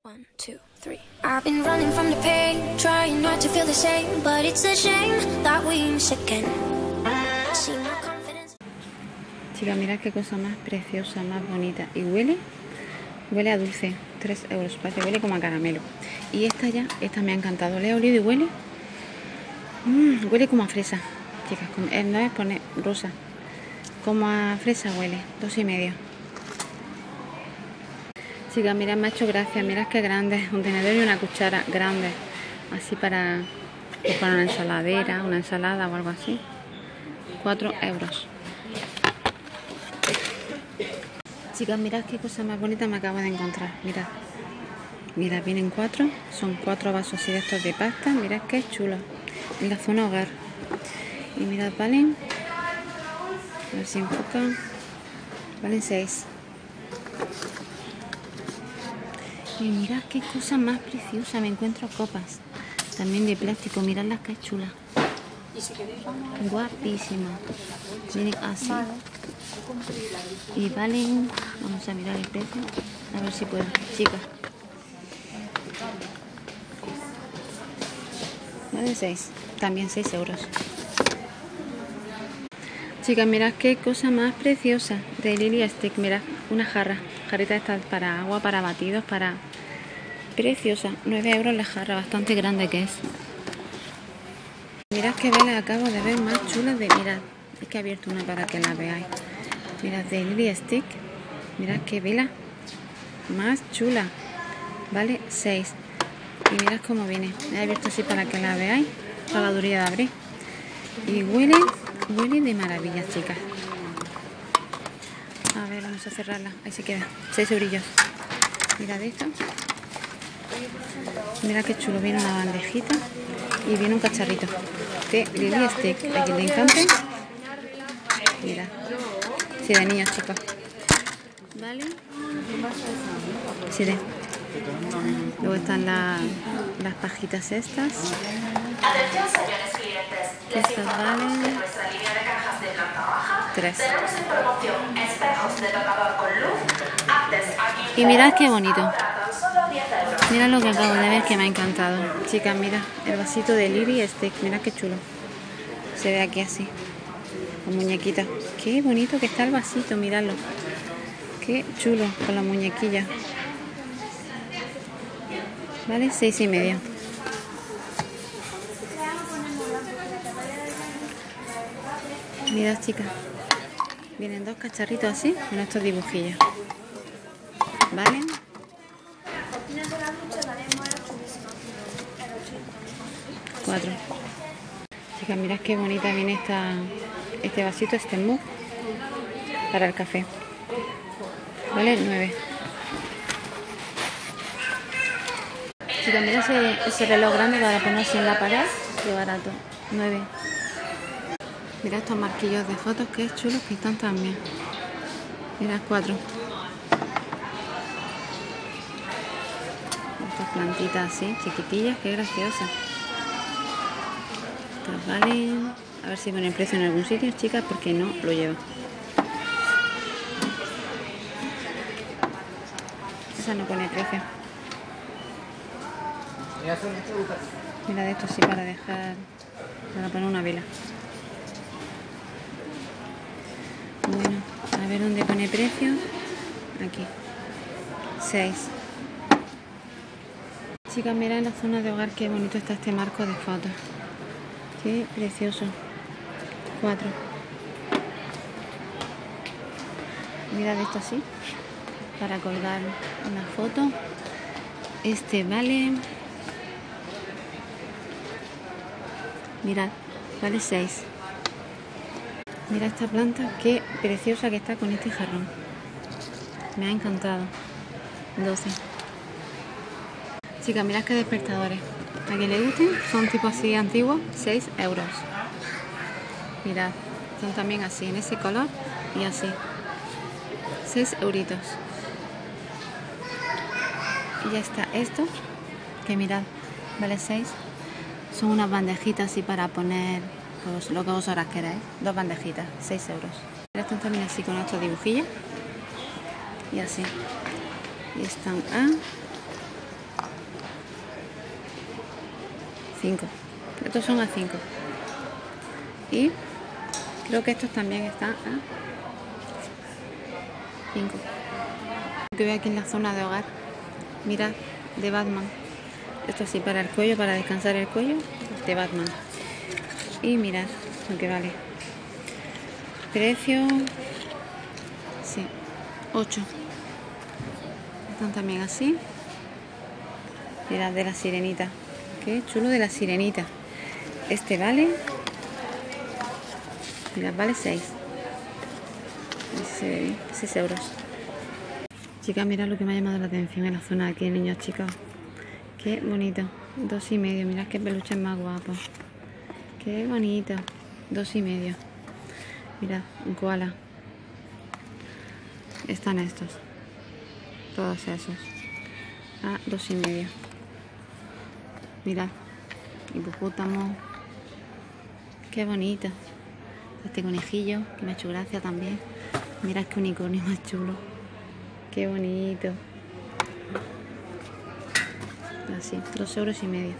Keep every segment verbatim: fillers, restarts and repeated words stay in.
One, two, three. I've been running from the pain, trying not to feel the same, but it's a shame that we miss again. See my confidence. Chicas, mirad qué cosa más preciosa, más bonita. Y huele, huele a dulce. tres euros, parece, huele como a caramelo. Y esta ya, esta me ha encantado. Le he olido y huele. Mmm, huele como a fresa. Chicas, como, eh, no es poner rosa. Como a fresa huele. Dos y medio. Chicas, mirad, me ha hecho gracia, mirad qué grande, un tenedor y una cuchara grande, así para, pues para una ensaladera, una ensalada o algo así. cuatro euros. Chicas, mirad qué cosa más bonita me acabo de encontrar, mirad. Mirad, vienen cuatro, son cuatro vasos así de estos de pasta, mirad qué chulo. En la zona hogar. Y mirad, valen, a ver si enfoca, valen seis. Y mirad qué cosa más preciosa, me encuentro copas, también de plástico, mirad las que chulas, guapísima, miren así, y valen, vamos a mirar el precio, a ver si puedo, chicas, vale seis, también seis euros. Chicas, mirad qué cosa más preciosa de Lily Stick, mirad, una jarra, jarrita esta para agua, para batidos, para... Preciosa, nueve euros la jarra, bastante grande que es. Mirad qué velas acabo de ver más chulas de... Mirad, es que he abierto una para que la veáis. Mirad, de Lily Stick, mirad qué vela más chula, vale seis. Y mirad cómo viene, he abierto así para que la veáis, para la durilla de abrir. Y huele, huele de maravilla, chicas. A ver, vamos a cerrarla, ahí se queda, seis eurillos. Mirad esto. Mira qué chulo, viene una bandejita y viene un cacharrito de Lily Stick, a quien le encante. Mira, sí, de niños, chicos. Vale. Sí, de. Luego están la, las pajitas estas. Estas valen tres. Y mirad qué bonito. Mira lo que acabo de ver que me ha encantado. Chicas, mira, el vasito de Lily Stick, mira qué chulo. Se ve aquí así, con muñequita. Qué bonito que está el vasito, miradlo. Qué chulo, con la muñequilla. Vale, seis y medio. Mirad, chicas. Vienen dos cacharritos así, con estos dibujillos. ¿Vale? cuatro. Chicas, mirad qué bonita viene esta, este vasito, este mug para el café. Vale, nueve. Chicas, mirad ese, ese reloj grande para ponerse en la pared. Qué barato. nueve. Mirad estos marquillos de fotos, que chulos que están también. Mirad, cuatro. Estas plantitas así, chiquitillas, qué graciosas. Estas valen, a ver si pone el precio en algún sitio, chicas, porque no lo llevo. Esa no pone precio. Mira de esto sí, para dejar, para poner una vela. Bueno, a ver dónde pone precio. Aquí. seis. Chicas, mirad en la zona de hogar qué bonito está este marco de fotos. Qué precioso. cuatro. Mirad esto así, para colgar una foto. Este vale... Mirad, vale seis. Mirad esta planta, qué preciosa que está con este jarrón. Me ha encantado. doce. Chicas, mirad qué despertadores. A quien le gusten, son tipo así antiguos, seis euros. Mirad, son también así, en ese color y así. seis euritos. Y ya está esto, que mirad, vale seis. Son unas bandejitas así para poner pues, lo que vosotras queráis. Dos bandejitas, seis euros. Están también así con estos dibujillos. Y así. Y están a cinco. Estos son a cinco. Y creo que estos también están a cinco. Que veo aquí en la zona de hogar. Mirad, de Batman. Esto sí, para el cuello, para descansar el cuello, de Batman. Y mirad lo que vale. Precio, sí, ocho. Están también así. Mirad, de la sirenita. Qué chulo, de la sirenita. Este vale, mirad, vale seis. Se ve bien, seis euros. Chicas, mirad lo que me ha llamado la atención en la zona de aquí, niños, chicos. Qué bonito, dos y medio. Mirad qué peluches más guapos. Qué bonito, dos y medio. Mirad, un koala. Están estos, todos esos, a dos y medio. Mirad, hipopótamo. Qué bonito. Este conejillo que me ha hecho gracia también. Mirad qué unicornio más chulo. Qué bonito. Así, dos euros y medio.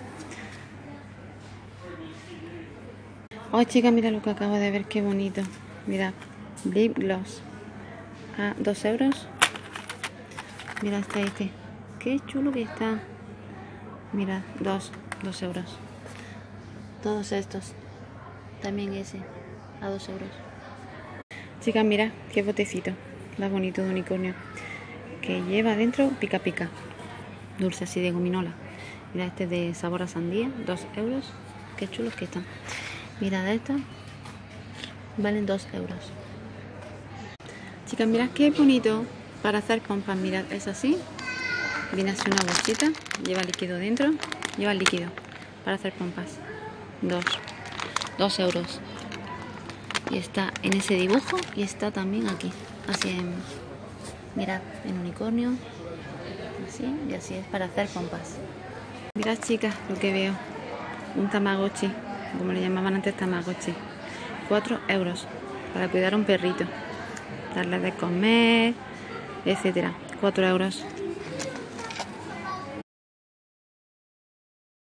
Oh, chicas, mira lo que acabo de ver, qué bonito. Mirad, lip gloss a dos euros. Mirad, está este. Qué chulo que está. Mirad, dos, dos euros. Todos estos. También ese, a dos euros. Chicas, mirad, qué botecito. Más bonito de unicornio. Que lleva dentro pica pica. Dulce así de gominola. Mirad, este de sabor a sandía, dos euros. Qué chulos que están. Mirad estos. Valen dos euros. Chicas, mirad qué bonito para hacer pompas. Mirad, es así. Viene así una bolsita. Lleva líquido dentro. Lleva el líquido para hacer pompas. Dos. Dos euros. Y está en ese dibujo y está también aquí. Así en... Mirad, en unicornio. Así, y así es para hacer pompas. Mirad, chicas, lo que veo. Un tamagotchi, como le llamaban antes, tamagotchi. cuatro euros para cuidar a un perrito. Darle de comer, etcétera. cuatro euros.